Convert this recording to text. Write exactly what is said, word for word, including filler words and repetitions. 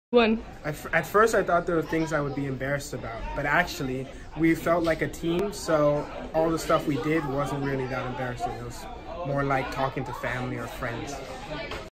One. At, at first, I thought there were things I would be embarrassed about, but actually, we felt like a team, so all the stuff we did wasn't really that embarrassing. It was more like talking to family or friends.